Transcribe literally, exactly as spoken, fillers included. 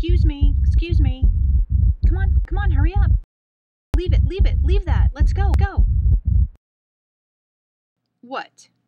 Excuse me, excuse me. Come on, come on, hurry up. Leave it, leave it, leave that. Let's go, go. What?